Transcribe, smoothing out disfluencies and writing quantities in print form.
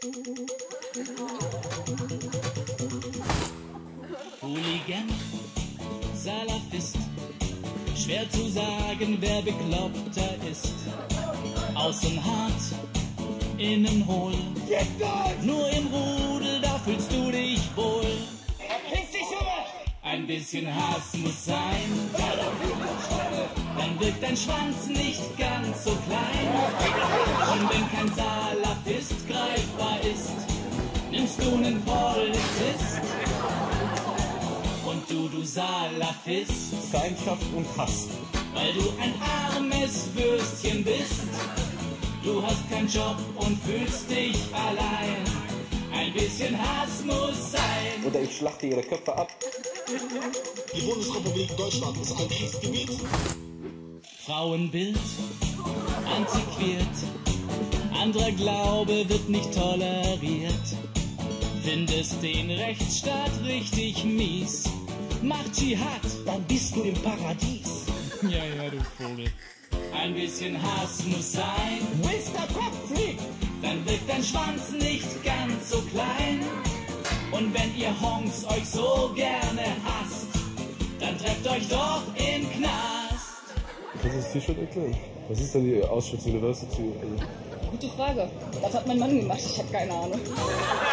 Hooligan, Salafist, schwer zu sagen, wer bekloppter ist. Außen hart, innen hohl, nur im Rudel, da fühlst du dich wohl. Ein bisschen Hass muss sein, dann wirkt dein Schwanz nicht ganz so klein. Und wenn kein Salafist greifbar ist, nimmst du nen Polizist. Und du Salafist, Feindschaft und Hass, weil du ein armes Würstchen bist. Du hast keinen Job und fühlst dich allein. Ein bisschen Hass muss sein. oder ich schlachte ihre Köpfe ab. Die Bundesrepublik Deutschland ist ein Kriegsgebiet. Frauenbild, antiquiert, anderer Glaube wird nicht toleriert. Findest den Rechtsstaat richtig mies, mach Dschihad, Dann bist du im Paradies. ja, du Vogel. Ein bisschen Hass muss sein, Mr. Kopflieg! dann wirkt dein Schwanz nicht ganz so klein. Und wenn ihr Honks euch so gerne hasst, dann trefft euch doch im Knast. Kannst du das T-Shirt erklären? Was ist denn die Auschwitz University? Gute Frage. Das hat mein Mann gemacht, ich habe keine Ahnung.